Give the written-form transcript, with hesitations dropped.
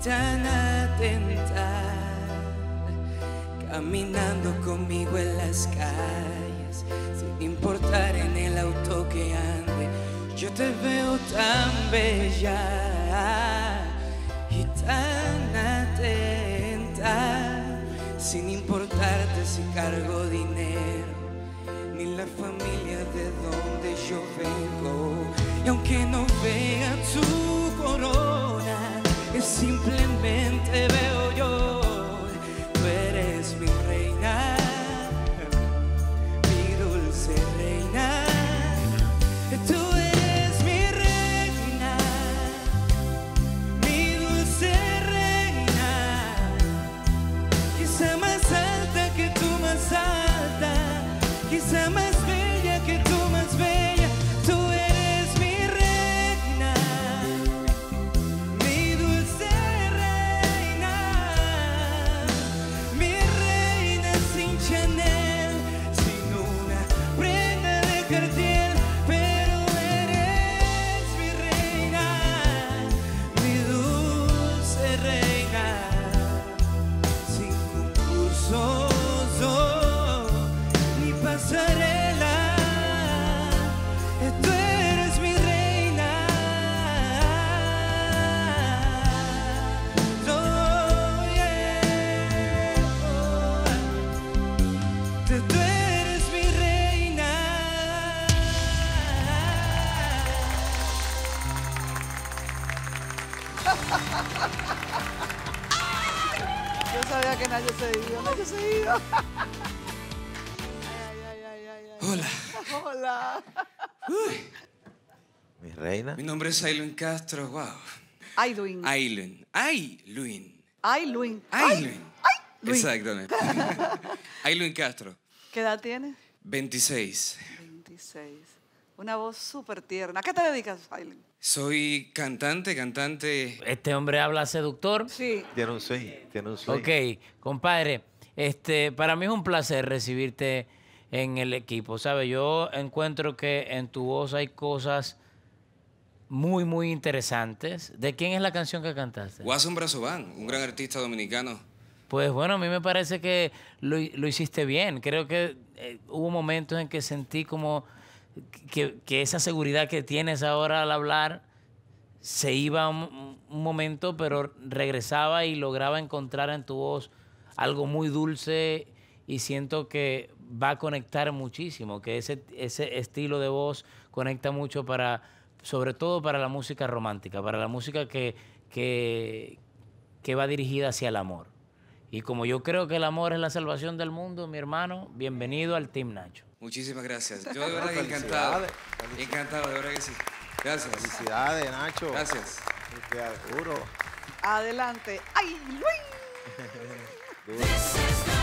tan atenta, caminando conmigo en las calles, sin importar en el auto que ande. Yo te veo tan bella y tan atenta, sin importarte si cargo dinero, ni la familia de donde yo vengo. Y aunque no vea tu corona, que simplemente veo yo, tú eres mi reina, mi dulce reina. Tú eres mi reina, mi dulce reina, quizá más alta que tú más alta, quizá más bella que tú más bella. Tú eres mi reina, mi dulce reina, mi reina sin Chanel, sin una prenda de Cartier, pero eres mi reina, mi dulce reina, sin concursos, oh, ni pasarela. Tú eres mi reina, oh, yeah, oh. Tú eres mi reina. Yo sabía que Nacho se iba, Nacho se iba. Hola, Hola. Mi reina. mi nombre es Aylwin Castro. Wow. Aylwin. Aylwin. Aylwin. Aylwin. Aylwin. Luin. Exactamente. Aylwin Castro. ¿Qué edad tienes? 26. 26. Una voz súper tierna. ¿A qué te dedicas, Aylwin? Soy cantante. Este hombre habla seductor. Sí. Tiene un swing, tiene un swing. Ok, compadre, para mí es un placer recibirte en el equipo. ¿Sabes? Yo encuentro que en tu voz hay cosas muy, muy interesantes. ¿De quién es la canción que cantaste? Wasson Brazoban, un gran artista dominicano. Pues bueno, a mí me parece que lo hiciste bien. Creo que hubo momentos en que sentí como que esa seguridad que tienes ahora al hablar se iba un momento, pero regresaba y lograba encontrar en tu voz algo muy dulce y siento que va a conectar muchísimo, que ese estilo de voz conecta mucho sobre todo para la música romántica, para la música que va dirigida hacia el amor. Y como yo creo que el amor es la salvación del mundo, mi hermano, bienvenido al Team Nacho. Muchísimas gracias. Yo de verdad que encantado. Encantado, de verdad que sí. Gracias. Felicidades, Nacho. Gracias. Felicidades, duro. Adelante. Aylwin. Duro.